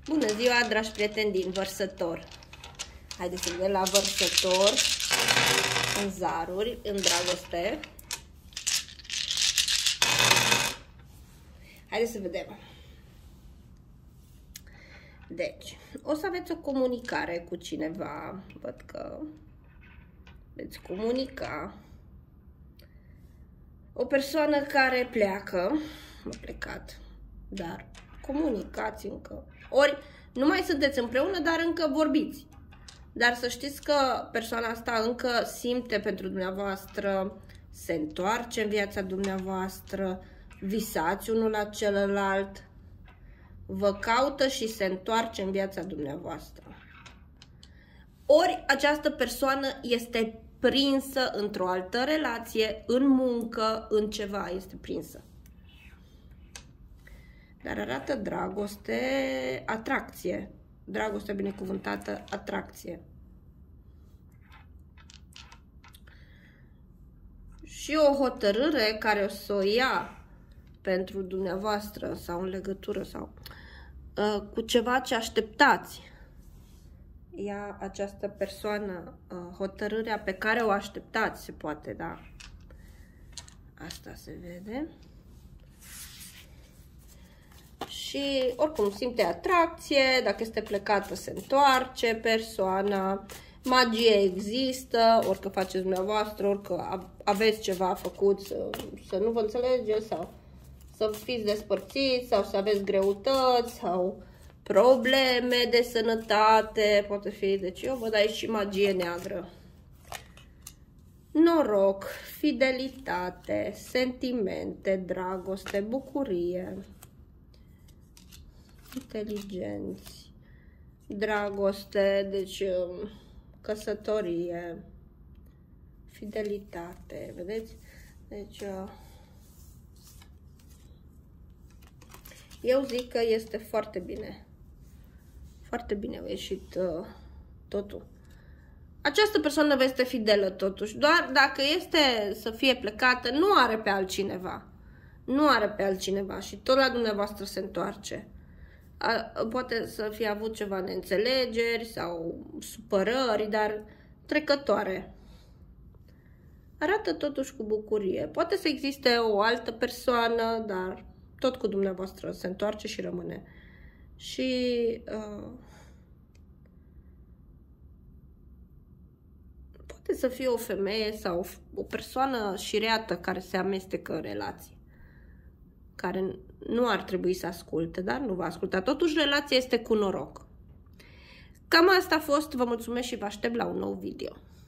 Bună ziua, dragi prieteni din Vărsător! Haideți să vedem la Vărsător, în zaruri, în dragoste. Haideți să vedem. Deci, o să aveți o comunicare cu cineva. Văd că veți comunica. O persoană care pleacă, a plecat, dar comunicați încă. Ori nu mai sunteți împreună, dar încă vorbiți. Dar să știți că persoana asta încă simte pentru dumneavoastră, se întoarce în viața dumneavoastră, visați unul la celălalt, vă caută și se întoarce în viața dumneavoastră. Ori această persoană este prinsă într-o altă relație, în muncă, în ceva este prinsă. Dar arată dragoste, atracție. Dragoste binecuvântată, atracție. Și o hotărâre care o să o ia pentru dumneavoastră sau în legătură sau cu ceva ce așteptați. Ia această persoană hotărârea pe care o așteptați, se poate, da? Asta se vede. Și oricum simte atracție, dacă este plecată se întoarce persoana, magie există, orică faceți dumneavoastră, orică aveți ceva făcut să nu vă înțelegeți sau să fiți despărțiți sau să aveți greutăți sau probleme de sănătate, poate fi, deci eu văd aici și magie neagră. Noroc, fidelitate, sentimente, dragoste, bucurie, inteligenți, dragoste, deci căsătorie, fidelitate, vedeți? Deci eu zic că este foarte bine. Foarte bine a ieșit totul. Această persoană vă este fidelă totuși, doar dacă este să fie plecată, nu are pe altcineva. Nu are pe altcineva și tot la dumneavoastră se întoarce. Poate să fie avut ceva neînțelegeri sau supărări, dar trecătoare. Arată totuși cu bucurie. Poate să existe o altă persoană, dar tot cu dumneavoastră se întoarce și rămâne. Și poate să fie o femeie sau o persoană șireată care se amestecă în relații, care nu ar trebui să asculte, dar nu va asculta. Totuși, relația este cu noroc. Cam asta a fost. Vă mulțumesc și vă aștept la un nou video.